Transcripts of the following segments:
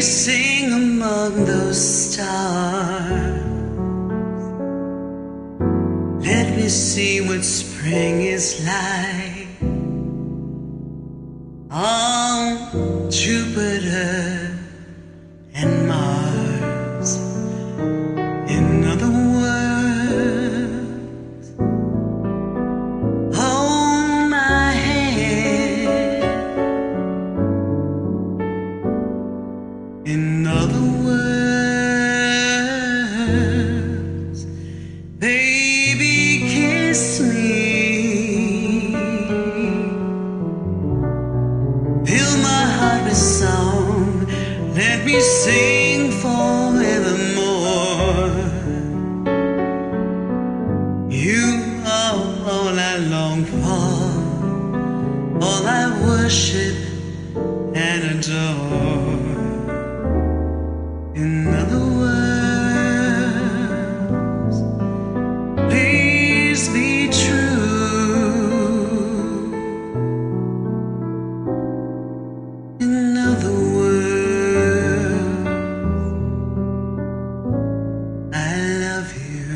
sing among those stars. Let me see what spring is like on Jupiter and Mars. In other words, hold my hand. In other words, baby, kiss me. Fill my heart with song. Let me sing forevermore. You are all I long for, all I worship and adore. In other words, please be true. In other words, I love you.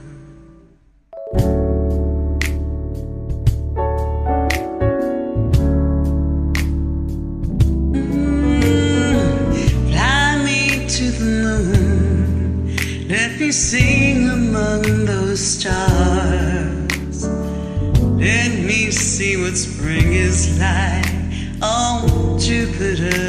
Fly me to the moon. Let me sing among those stars. Let me see what spring is like on Jupiter